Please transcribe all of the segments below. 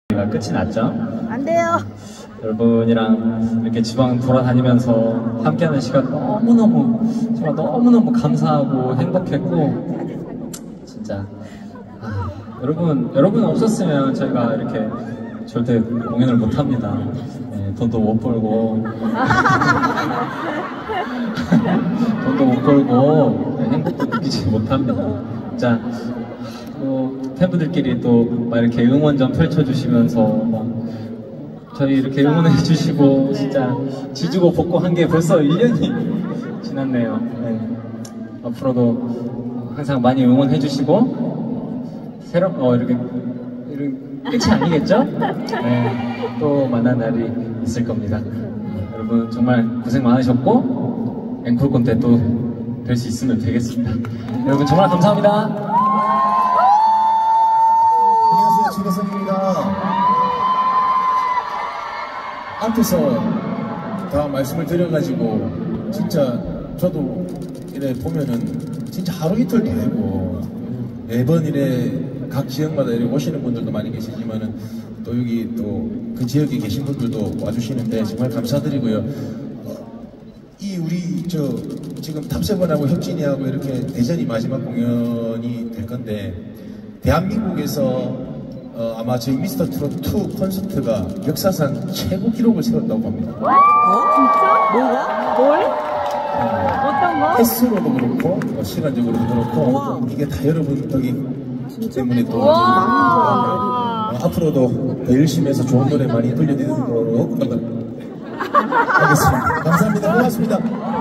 끝이 났죠? 안 돼요. 여러분이랑 이렇게 지방 돌아다니면서 함께하는 시간 너무너무 감사하고 행복했고 진짜 여러분 없었으면 저희가 이렇게 절대 공연을 못합니다. 네, 돈도 못 벌고 네, 행복도 느끼지 못합니다. 자, 팬분들끼리 또 막 이렇게 응원전 펼쳐주시면서 막 저희 이렇게 응원해주시고 진짜 지지고 볶고 한 게 벌써 1년이 지났네요. 네. 앞으로도 항상 많이 응원해주시고 이렇게 끝이 아니겠죠? 네. 또 만난 날이 있을 겁니다. 여러분 정말 고생 많으셨고 앵콜콘 때 또 뵐 수 있으면 되겠습니다. 여러분 정말 감사합니다. 지배선입니다. 앞에서 다 말씀을 드려가지고 진짜 저도 이래 보면은 진짜 하루 이틀도 아니고 매번 이래 각 지역마다 이래 오시는 분들도 많이 계시지만은 또 여기 또 그 지역에 계신 분들도 와주시는데 정말 감사드리고요. 이 우리 지금 탑세븐하고 혁진이하고 이렇게 대전이 마지막 공연이 될 건데 대한민국에서 아마 저희 미스터 트롯 2 콘서트가 역사상 최고 기록을 세웠다고 합니다. 진짜? 뭐가? 뭘? 어떤 거? 횟수로도 그렇고 시간적으로도 그렇고 이게 다 여러분 덕이 때문에 또 앞으로도 더 열심히 해서 좋은 노래 많이 들려드리도록 하겠습니다. 감사합니다. 고맙습니다.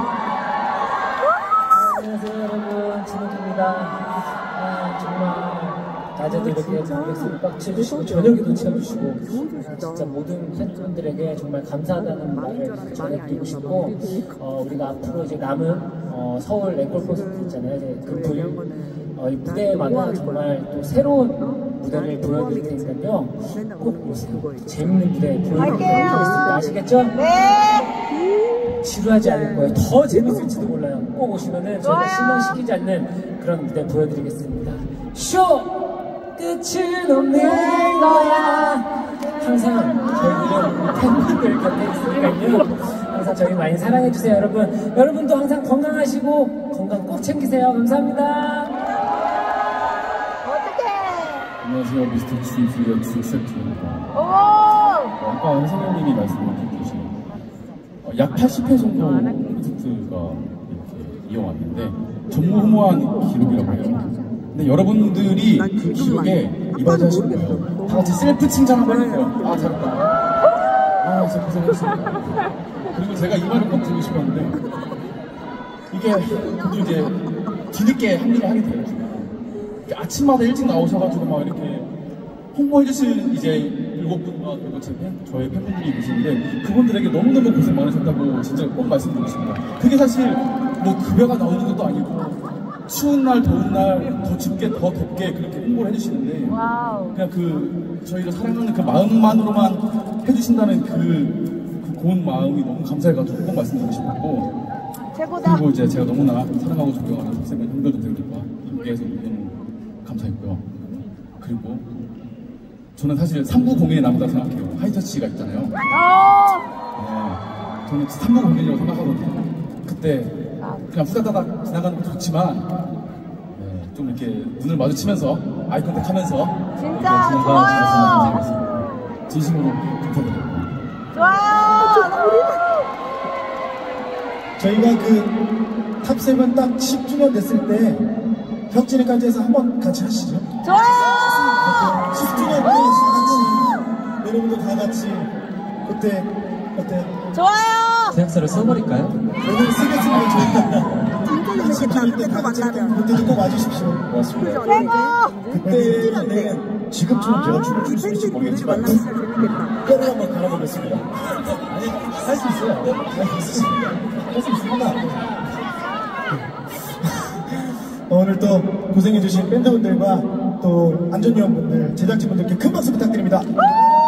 안녕하세요 여러분, 진욱입니다. 정말 낮에도 이렇게 객석을 꽉 채워주시고 저녁에도 채워주시고 진짜 모든 팬분들에게 정말 감사하다는 말을 전해드리고 싶고 우리가 앞으로 이제 남은 서울 앵콜 콘서트 있잖아요. 이제 이 무대마다 정말 또 새로운 무대를 보여드릴 테니까요. 꼭 오세요. 재밌는 무대 보여드리도록 하겠습니다. 아시겠죠? 네. 지루하지 않을 거예요. 더 재밌을지도 몰라요. 꼭 오시면은 저희가 실망시키지 않는 그런 무대 보여드리겠습니다. 쇼! 끝은 없는 거야. 항상 저희는 팬분들 곁에 있으니까요. 항상 저희 많이 사랑해주세요, 여러분. 여러분도 항상 건강하시고 건강 꼭 챙기세요. 감사합니다. 어떡해. 안녕하세요, 미스터 주니어 주세트입니다. 아까 선생님이 말씀해주신 약 80회 정도 콘서트가 이렇게 이어왔는데 전무후무한 기록이라고 해요. 근데 여러분들이 그 기록에 이바지하시는 거예요. 다 같이 셀프 칭찬 한번 해주세요. 잘했다. 진짜 고생하셨습니다. 그리고 제가 이 말을 꼭 드리고 싶었는데 이게 저도 이제 뒤늦게 합류를 하게 돼요. 아침마다 일찍 나오셔가지고 막 이렇게 홍보해주실 이제 7분과 그리고 저의 팬분들이 계시는데 그분들에게 너무너무 고생 많으셨다고 진짜 꼭 말씀드리고 싶습니다. 그게 사실 뭐 급여가 나오는 것도 아니고 추운 날, 더운 날, 더 춥게, 더 덥게 그렇게 홍보를 해주시는데 그냥 저희가 사랑하는 그 마음만으로만 해주신다는 그 고운 마음이 너무 감사해가지고 꼭 말씀드리고 싶었고 최고다. 그리고 이제 제가 너무나 사랑하고 존경하는 탑세븐 형들과 함께해서 너무 감사했고요. 그리고 저는 사실 3부 공연이 남았다고 생각해요. 하이터치가 있잖아요. 네, 저는 3부 공연이라고 생각하거든요. 그때 그냥 후다다닥 지나가는 것도 좋지만 좀 이렇게 눈을 마주치면서 아이 컨택하면서 진짜 좋아요. 진심으로 감사드립니다. 좋아요. 저희가 그 탑세븐 딱 10주년 됐을 때 혁진이까지 해서 한번 같이 하시죠. 좋아요. 10주년 때 같이 여러분들 다 같이 그때 어때? 좋아요. 계약서를 써버릴까요? 오늘 쓰겠습니다. 저희가 진짜 재밌겠다. 그때 또 만나면. 그때도 꼭 와주십시오. 고맙습니다. 그때는 지금처럼 제가 춤을 출 수 있을지 모르겠지만 뼈를 한번 갈아보겠습니다. 아니 할 수 있어요. 할 수 있습니다. 오늘 또 고생해주신 밴드분들과 또 안전요원분들, 제작진분들께 큰 박수 부탁드립니다.